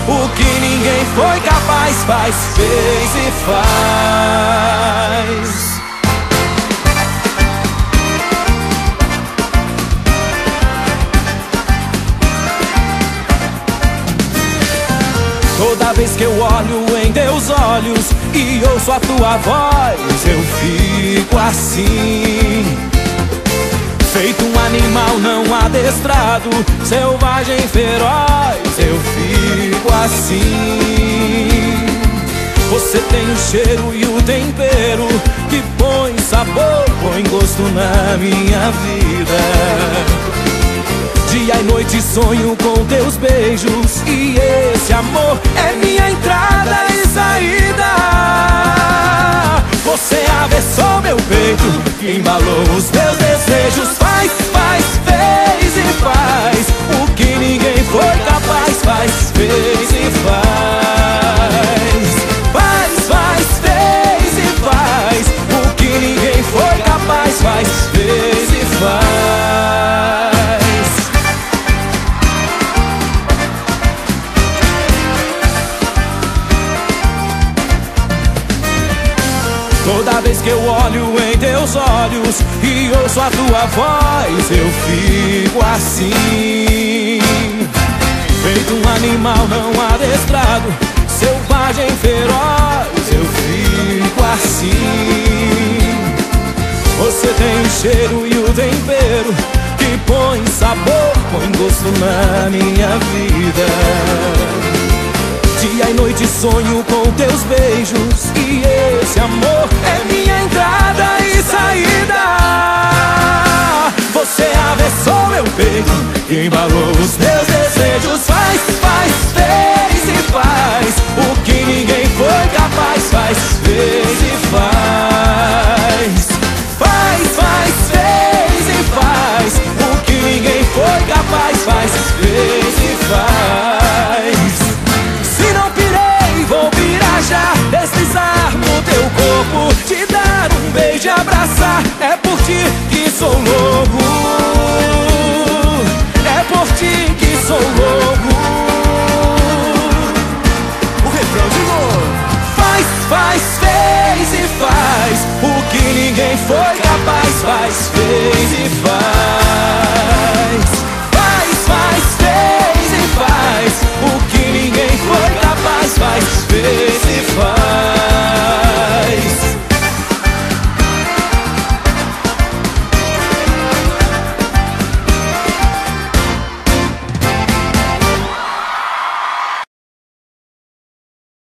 O que ninguém foi capaz, faz, fez e faz. Toda vez que eu olho em teus olhos e ouço a tua voz, eu fico assim, feito um animal não adestrado, selvagem, feroz, eu fico assim. Você tem o cheiro e o tempero que põe sabor, põe gosto na minha vida. Dia e noite sonho com teus beijos, e esse amor é minha entrada e saída. Você avessou meu peito, que embalou os meus desejos. Faz, faz, fez e faz o que ninguém foi capaz. Faz, fez e faz. Faz, faz, fez e faz o que ninguém foi capaz. Faz, fez e faz. Toda vez que eu olho em teus olhos e ouço a tua voz, eu fico assim, feito um animal não adestrado, selvagem, feroz, eu fico assim. Você tem o cheiro e o tempero que põe sabor, põe gosto na minha vida. Dia e noite sonho com teus beijos, e esse amor é minha entrada e saída. Você avessou meu peito e embalou os meus desejos. Faz, faz, fez e faz o que ninguém foi capaz. Faz, fez e faz. Faz, faz, fez e faz o que ninguém foi capaz. Faz, fez e faz. Vou viajar, deslizar no teu corpo, te dar um beijo e abraçar. É por ti que sou louco, é por ti que sou louco. O refrão de novo. Faz, faz, fez e faz o que ninguém foi capaz. Faz, fez